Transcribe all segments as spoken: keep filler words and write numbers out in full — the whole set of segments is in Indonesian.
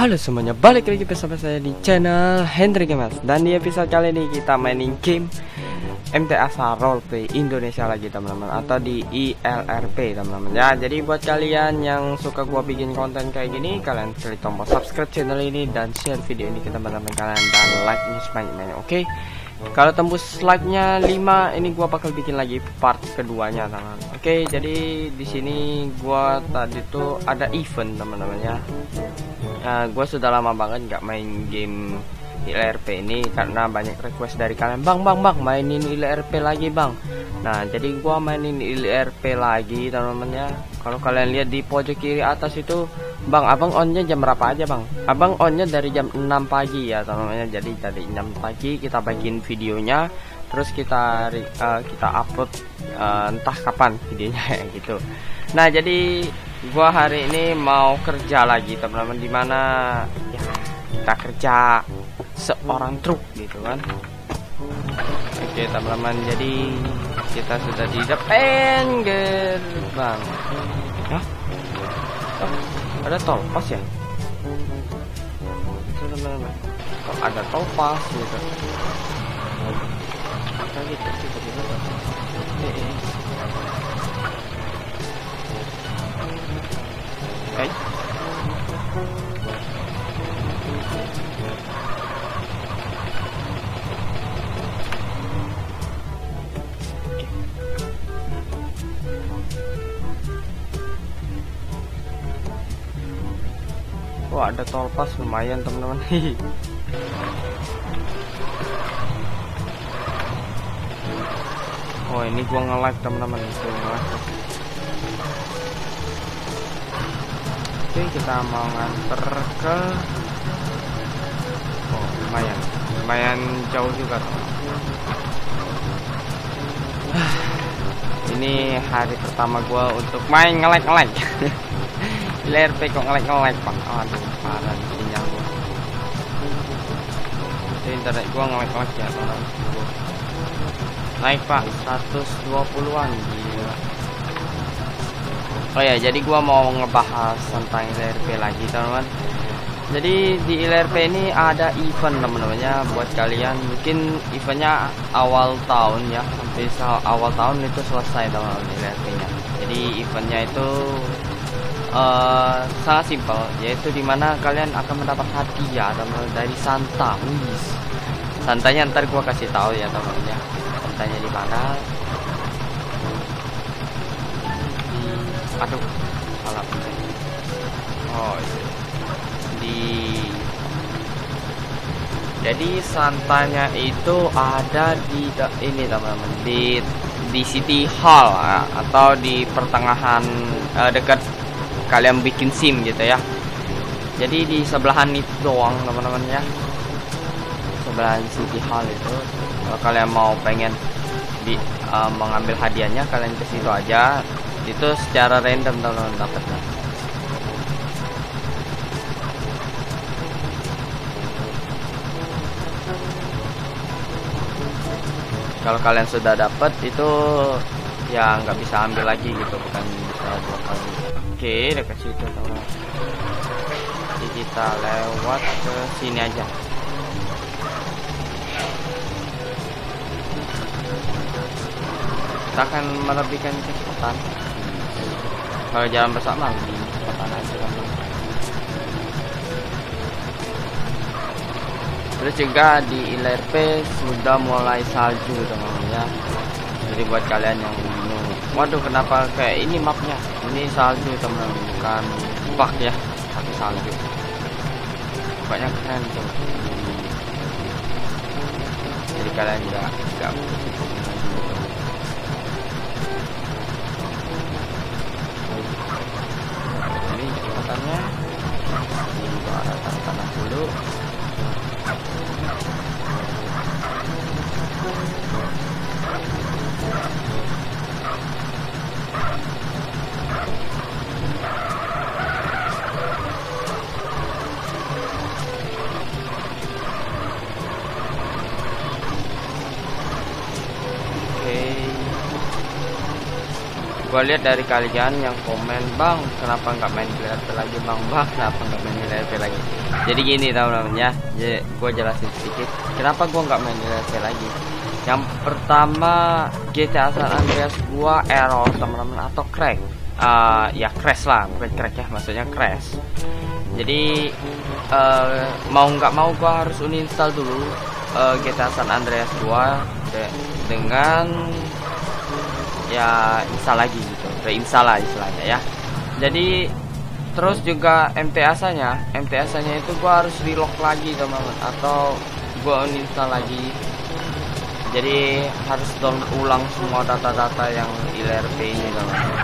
Halo semuanya, balik lagi bersama saya di channel Hendrik Gamers. Dan di episode kali ini kita mainin game M T Asal Roleplay Indonesia lagi teman-teman, atau di I L R P teman-teman ya. Jadi buat kalian yang suka gua bikin konten kayak gini, kalian klik tombol subscribe channel ini dan share video ini ke teman-teman kalian, dan like ini sebanyak-banyaknya, oke? Kalau tembus like-nya lima, ini gua bakal bikin lagi part keduanya teman-teman. Oke, jadi di sini gua tadi tuh ada event teman-teman ya. Uh, gue sudah lama banget nggak main game I L R P ini karena banyak request dari kalian, bang bang bang mainin I L R P lagi bang. Nah jadi gue mainin I L R P lagi teman-teman ya. Kalau kalian lihat di pojok kiri atas itu, bang abang onnya jam berapa aja bang? Abang onnya dari jam enam pagi ya teman-teman. Jadi dari enam pagi kita bikin videonya, terus kita uh, kita upload uh, entah kapan videonya gitu. Nah jadi gua hari ini mau kerja lagi teman-teman, dimana ya kita kerja seorang truk gitu kan. Oke teman-teman, jadi kita sudah di depan gerbang. Hah? Oh, ada tol pas ya teman-teman, kok ada tol pas gitu kayak gitu tiba-tiba. eh, eh. Okay. Wah ada tol pas lumayan teman-teman. Oh ini gua nge-like teman-teman itu. Oke, kita mau nganter ke, oh lumayan lumayan jauh juga teman. Ini hari pertama gua untuk main nge-lag nge-lag. I L R P kok nge-lag nge-lag pak. Aduh parah di sinyal gua. Jadi internet gua nge-lag nge-lag ya teman. Naik pak seratus dua puluhan, gila. Oh ya, jadi gua mau ngebahas tentang I L R P lagi teman-teman. Jadi di I L R P ini ada event teman-teman ya, buat kalian mungkin eventnya awal tahun ya, sampai awal tahun itu selesai teman-teman I L R P-nya. Jadi eventnya itu uh, sangat simpel, yaitu dimana kalian akan mendapat hadiah teman-teman dari Santa. Wih, Santanya ntar gua kasih tahu ya teman-teman ya. Santanya di mana? Aduh, salah. Oh, di jadi santanya itu ada di ini teman-teman, di di City Hall atau di pertengahan uh, dekat kalian bikin SIM gitu ya. Jadi di sebelahan itu doang teman-teman ya, sebelahan City Hall itu. Kalau kalian mau pengen di uh, mengambil hadiahnya, kalian ke situ aja. Itu secara random teman-teman dapatnya. Kalau kalian sudah dapat itu ya nggak bisa ambil lagi gitu, bukan bisa dua kali. Oke, dekat situ teman-teman. Jadi kita lewat ke sini aja. Kita akan melebihkan kecepatan. Kalau jalan bersama di kecepatan aja kan. Terus juga di I L R P sudah mulai salju teman-teman ya. Jadi buat kalian yang bingung, waduh kenapa kayak ini mapnya, ini salju teman-teman, bukan bug ya, tapi salju. Banyak keren tuh. Jadi kalian nggak nggak kecepatannya di arah tanah dulu. Gue lihat dari kalian yang komen, bang kenapa nggak main I L R P lagi, bang bang kenapa nggak main I L R P lagi. Jadi gini teman-teman ya, gue jelasin sedikit kenapa gue nggak main I L R P lagi. Yang pertama, G T A San Andreas gue error teman-teman, atau crack. Uh, ya crash lah, bukan crack ya, maksudnya crash. Jadi uh, mau nggak mau gue harus uninstall dulu uh, G T A San Andreas gue de dengan ya install lagi gitu, reinstall lah istilahnya ya. Jadi terus juga M T A-nya, M T A-nya itu gua harus relock lagi teman-teman, atau gua uninstall lagi. Jadi harus download ulang semua data-data yang I L R P ini teman-teman.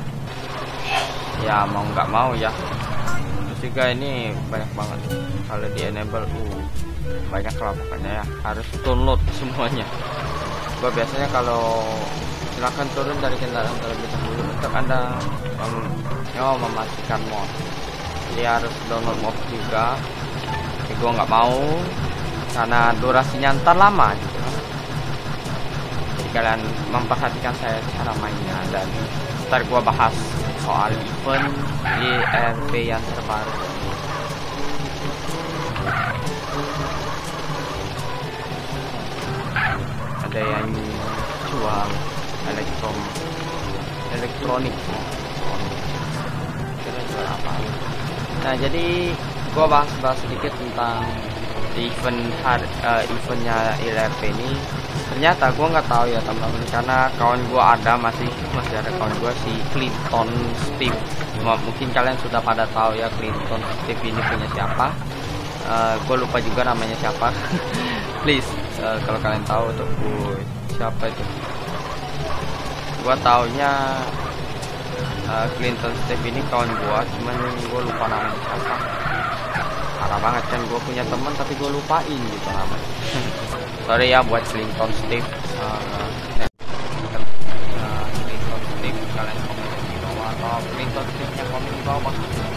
Ya mau nggak mau ya. Terus juga ini banyak banget kalau di enable, uh, banyak lah pokoknya ya. Harus download semuanya. Gua biasanya kalau silahkan turun dari kendaraan terlebih dahulu untuk anda um, oh, memastikan mod. Jadi harus download mod juga. Tapi gue nggak mau karena durasinya ntar lama gitu. Jadi kalian memperhatikan saya cara mainnya, dan ntar gue bahas soal event I L R P yang terbaru. Ada yang jual elektron elektronik, kira jual apa? Nah jadi gua bahas-bahas sedikit tentang event har, uh, eventnya I L R P ini. Ternyata gua nggak tahu ya teman-teman, karena kawan gua ada masih masih ada kawan gua si Clinton Steve. Mungkin kalian sudah pada tahu ya Clinton Steve ini punya siapa. Uh, gua lupa juga namanya siapa. Please uh, kalau kalian tahu tuh uh, siapa itu. Gua taunya uh, Clinton Steve ini kawan gua, cuman gua lupa namanya siapa. Parah banget kan, gua punya teman tapi gua lupain gitu namanya. Sorry ya buat Clinton Steve. Uh, uh, Clinton Steve, kalian komen di bawah, atau Clinton Steve yang komen di bawah.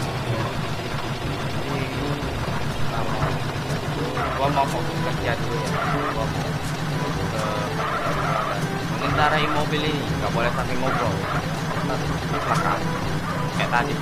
Sama. Gua mau fokus kerja dulu ya. Gua mau ke mengendarai mobil ini nggak boleh sampai ngobrol, kecelakaan kayak tadi.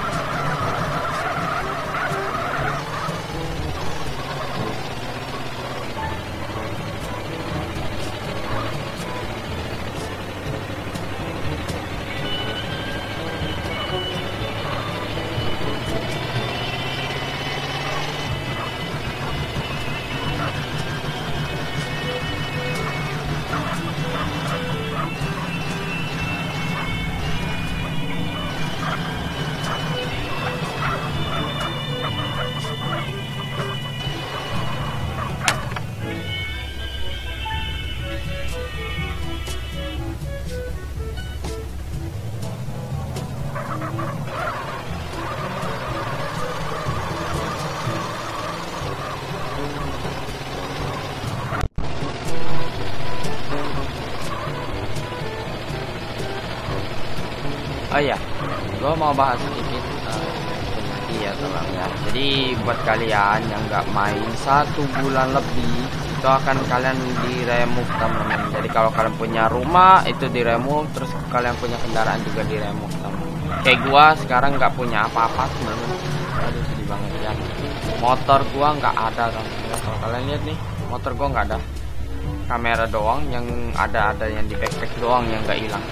Oh iya, gue mau bahas sedikit uh, ya teman ya. Jadi buat kalian yang nggak main satu bulan lebih, itu akan kalian di remove teman-teman. Jadi kalau kalian punya rumah itu di remove, terus kalian punya kendaraan juga di remove teman. Kayak gua sekarang nggak punya apa-apa teman-teman. Aduh sedih banget ya. Motor gua nggak ada teman-teman. Kalau kalian lihat nih, motor gua nggak ada. Kamera doang yang ada, ada yang di backpack doang yang nggak hilang.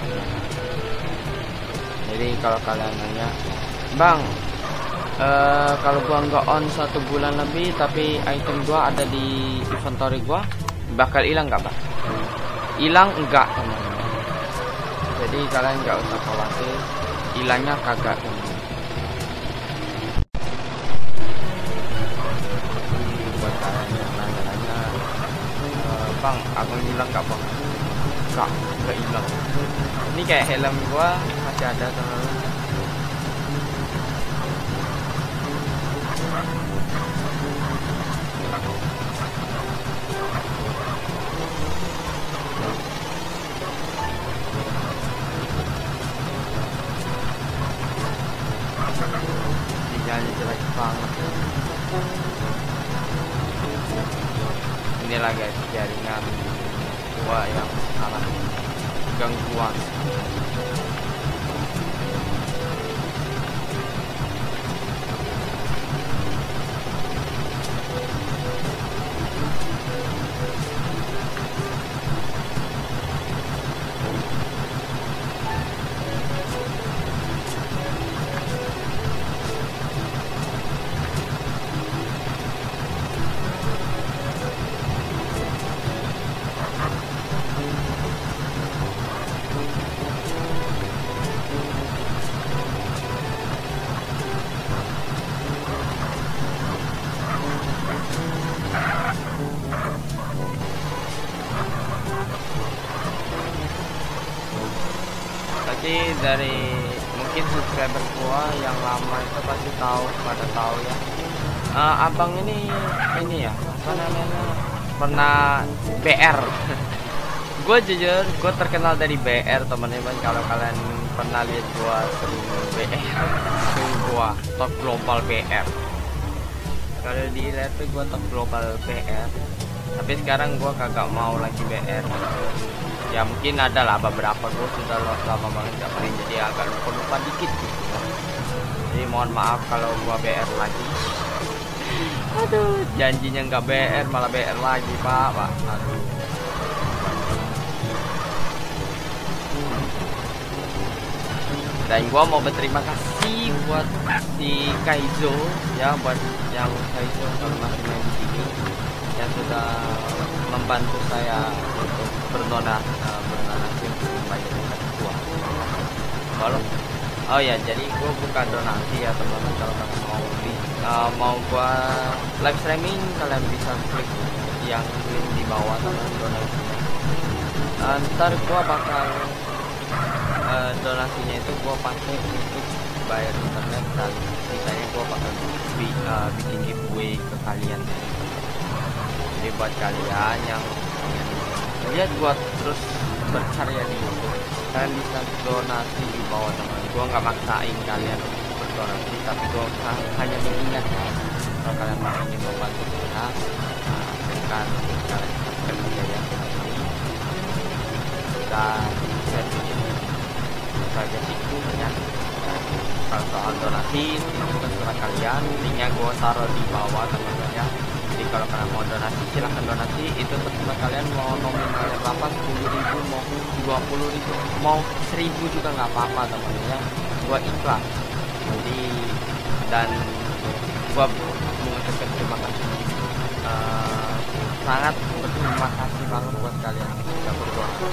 Jadi kalau kalian nanya, bang, uh, kalau gua nggak on satu bulan lebih tapi item gua ada di inventory gua, bakal hilang nggak bang? Hilang enggak teman-teman. Jadi kalian nggak usah khawatir, hilangnya kagak teman-teman. Buat kalian yang nanya-nanya, uh, bang, abang hilang nggak bang? Enggak, nggak hilang. Ini kayak helm gua masih ada teman-teman. Sinyalnya jelek banget. Inilah guys jaringan gua yang salah, gangguan. Jadi dari mungkin subscriber gua yang lama itu pasti tahu, pada tahu ya. Uh, abang ini ini ya apa namanya, pernah B R. Gue jujur gue terkenal dari B R teman-teman. Kalau kalian pernah lihat gue sering B R, sering gue top global B R. Kalau dilihat tuh gue top global B R, tapi sekarang gue kagak mau lagi B R. Ya mungkin ada lah beberapa, gue sudah lama banget gak main, jadi agak lupa-lupa dikit gitu. Jadi mohon maaf kalau gue B R lagi. Aduh, janjinya nggak B R malah B R lagi pak, pak. Aduh. Dan gua mau berterima kasih buat si Kaizo ya, buat yang Kaizo kalau masih main di sini yang sudah membantu saya untuk berdonasi, uh, berdonasi untuk membayar ketua. Kalau oh ya, jadi gua buka donasi ya teman-teman. Kalau kalian mau di uh, mau gua live streaming, kalian bisa klik yang link di bawah teman donasinya. Uh, ntar gua bakal uh, donasinya itu gua pakai untuk bayar internet, dan sisanya gua bakal bi uh, bikin giveaway ke kalian. Jadi buat kalian yang ingin lihat gua terus berkarya di YouTube, kalian bisa donasi di bawah teman. Gua nggak maksain kalian untuk berdonasi, tapi gua hanya mengingatkan kalau kalian mau ingin membantu kita, berikan kalian kerja yang ini kita share video saja itu ya. Kalau soal donasi itu terserah kalian, linknya gua taruh di bawah teman-teman ya. Jadi kalau kalian mau donasi silahkan donasi, itu terserah kalian mau nominalnya berapa, sepuluh ribu mau dua puluh ribu mau seribu juga nggak apa-apa teman-teman ya. Gua ikhlas. Jadi dan gua mengucapkan terima kasih, uh, sangat berterima kasih banget buat kalian yang sudah berdonasi.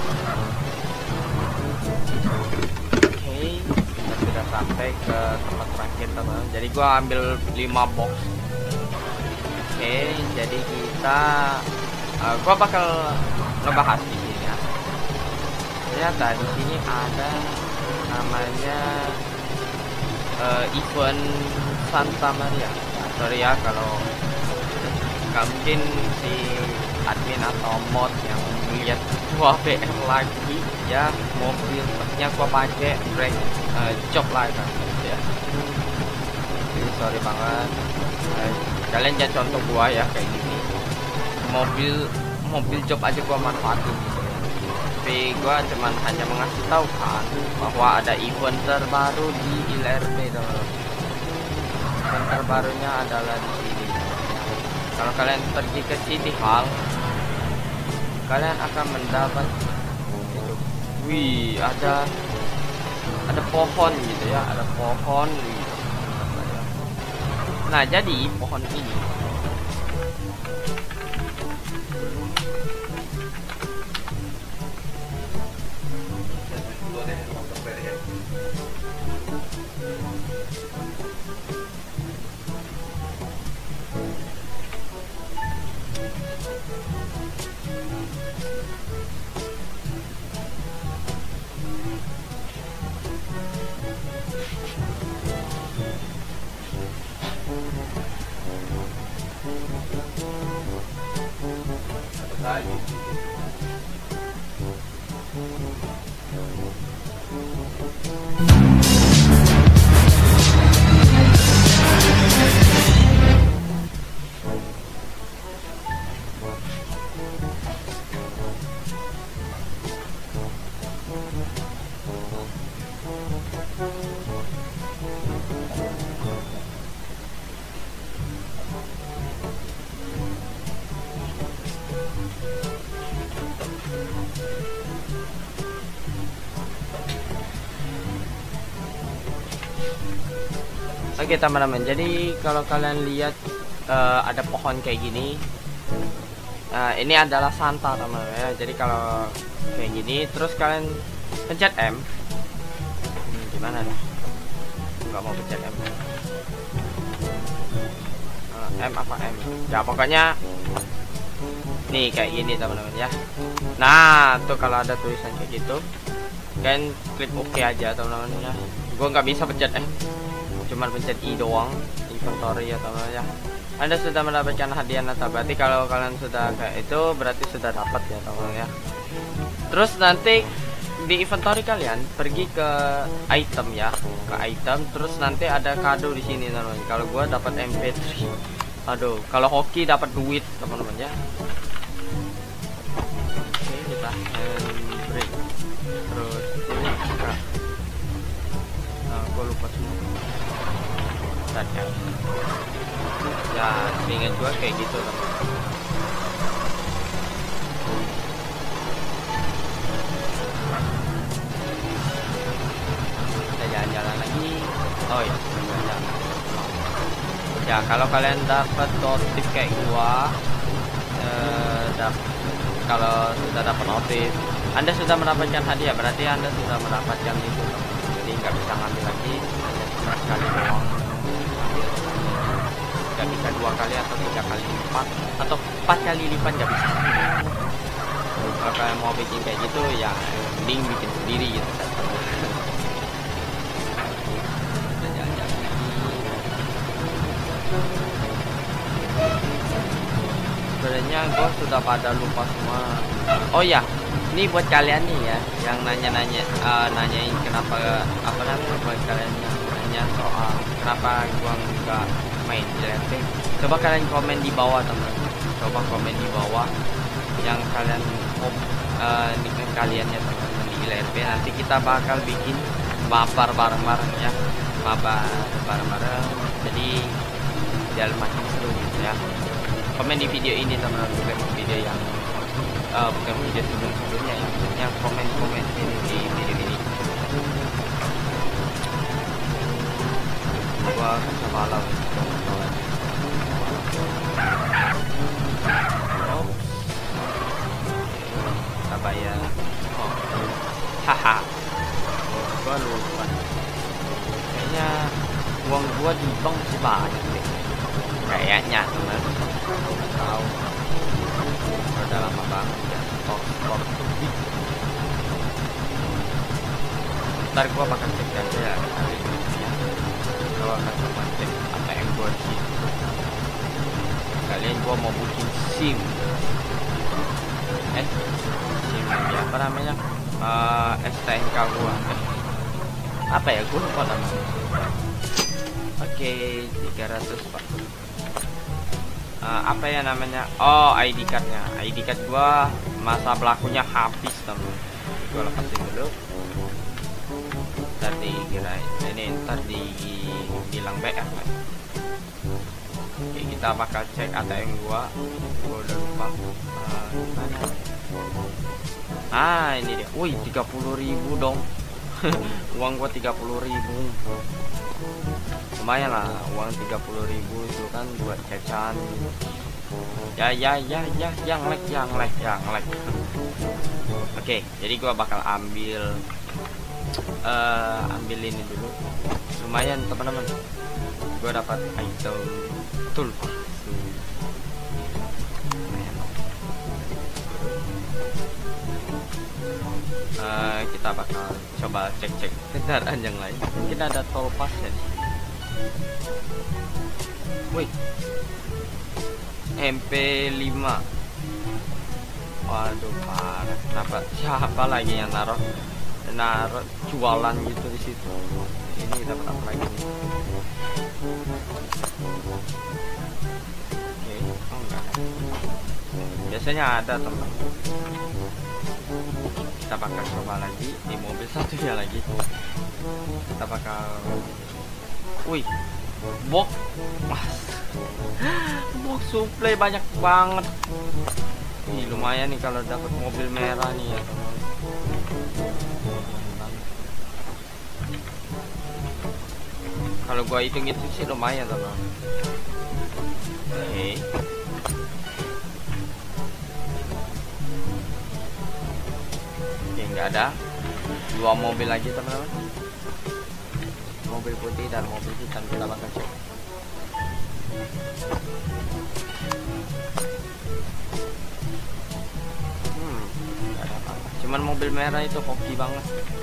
Oke, okay, kita sudah sampai ke tempat terakhir teman-teman. Jadi gua ambil lima box. Oke, okay, jadi kita uh, gua bakal ngebahas di sini ya. Ternyata di sini ada namanya uh, event Santa Maria. Nah, sorry ya kalau nggak mungkin si admin atau mod yang lihat gua B R lagi ya, mobilnya gua pakai brake uh, job lah kan ya. Jadi sorry banget. Uh, kalian jangan contoh gua ya kayak gini, mobil mobil job aja gua manfaatin gitu ya. Tapi gua cuman hanya mengasih tahu kan bahwa ada event terbaru di I L R P teman-teman. Event terbarunya adalah di sini. Kalau kalian pergi ke City Hall, kalian akan mendapat itu. Wih, ada ada pohon gitu ya, ada pohon. Nah, jadi pohon ini Oke teman-teman, jadi kalau kalian lihat uh, ada pohon kayak gini, uh, ini adalah Santa teman-teman ya. Jadi kalau kayak gini terus kalian pencet M, hmm, gimana nih? Nggak mau pencet M. Uh, M apa M? Ya pokoknya nih kayak gini teman-teman ya. Nah tuh kalau ada tulisan kayak gitu, Kalian klik oke aja teman-teman ya. Gue nggak bisa pencet eh cuman pencet i doang, inventory ya teman-teman ya. Anda sudah mendapatkan hadiah Natal. Berarti kalau kalian sudah kayak itu berarti sudah dapat ya teman-teman ya. Terus nanti di inventory kalian pergi ke item ya, ke item. Terus nanti ada kado di sini teman-teman. Kalau gua dapat M P tiga. Aduh, kalau hoki dapat duit teman-teman ya. Oke, kita break. Terus ini buka. Nah, gua lupa semua. Tadi ya, ingat gua kayak gitu teman-teman. Jalan-jalan lagi. Oh ya, jalan. Ya kalau kalian dapat notif kayak gua, eh, dap kalau sudah dapat notif, Anda sudah mendapatkan hadiah, berarti Anda sudah mendapatkan itu. Jadi nggak bisa ngambil lagi, hanya cuma sekali doang. Nggak bisa dua kali atau tiga kali lipat atau empat kali lipat nggak bisa. Kalau kalian mau bikin kayak gitu ya, mending bikin sendiri gitu. Sebenarnya gue sudah pada lupa semua. Oh ya, ini buat kalian nih ya, yang nanya-nanya, uh, nanyain kenapa apa namanya buat kalian yang nanya soal kenapa gue nggak main L R P. Coba kalian komen di bawah teman. Coba komen di bawah yang kalian uh, dengan kalian ya teman-teman di L R P. Nanti kita bakal bikin mabar bareng-bareng ya, mabar bareng-bareng. Jadi jalan makin seru gitu ya. Komen di video ini teman-teman, bukan video yang uh, bukan video sebelum-sebelumnya yang yang komen-komen ini di video ini. Gua kasih malam. Oh, apa ya? Oh, haha. Gua lupa. Kayaknya uang gua di bank masih banyak deh. Kayaknya teman. Tahu udah lama banget ya top top ntar gua bakal cek aja ya kali ini ya. Gua akan coba cek A T M gua di situ. Kalian gua mau bikin SIM eh SIM ya apa namanya uh, S T N K gua eh, apa ya gua lupa namanya. Oke, tiga ratus pak. Uh, apa ya namanya? Oh, I D cardnya. I D card gua masa berlakunya habis temen. Gua lepasin dulu. Ntar dikira ini ntar di bilang B F. Oke, kita bakal cek A T M gua. Gua udah lupa. Uh, mana? Ah, ini dia. Wih, tiga puluh ribu dong. Uang gua tiga puluh ribu. Lumayan lah, uang tiga puluh ribu itu kan buat jajan. Ya ya ya ya yang like yang like yang like. Oke, jadi gua bakal ambil uh, ambil ini dulu. Lumayan teman-teman. Gua dapat item tool. Uh, kita bakal coba cek-cek kendaraan yang lain. Mungkin ada tol pas ya. Wih, M P lima. Waduh parah. Kenapa siapa lagi yang naruh naruh jualan gitu di situ? Ini dapat apa lagi nih? Oke, oh enggak. Biasanya ada teman. Kita bakal coba lagi di mobil satunya lagi. Kita bakal wih, box mas box suplai banyak banget. Ih, lumayan nih kalau dapat mobil merah nih ya teman. Kalau gua hitung itu sih lumayan teman. Oke, oke nggak ada. Dua mobil lagi teman-teman, mobil putih dan mobil hitam. Kita bakal cek. Hmm, gak ada apa-apa. Cuman mobil merah itu hoki banget.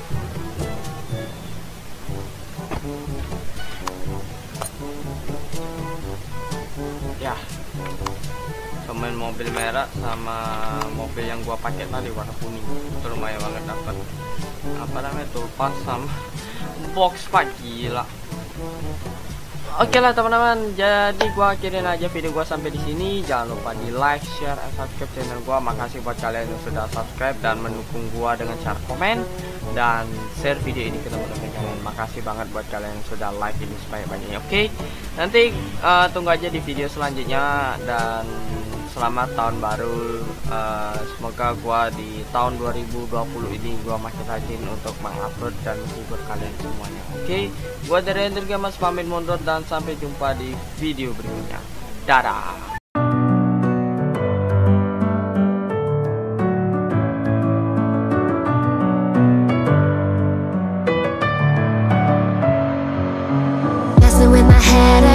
Ya, cuman mobil merah sama mobil yang gua pakai tadi warna kuning itu lumayan banget dapat apa namanya tuh pas sama box pak, gila. Oke lah teman-teman, jadi gua akhirin aja video gua sampai di sini. Jangan lupa di like, share, and subscribe channel gua. Makasih buat kalian yang sudah subscribe dan mendukung gua dengan cara komen dan share video ini ke teman-teman kalian. Makasih banget buat kalian yang sudah like ini supaya banyaknya. Oke, nanti uh, tunggu aja di video selanjutnya dan selamat tahun baru. Uh, semoga gua di tahun dua ribu dua puluh ini gua makin rajin untuk mengupload dan menghibur kalian semuanya. Oke, gua dari Hendrik Gamers pamit mundur dan sampai jumpa di video berikutnya. Dadah. With my head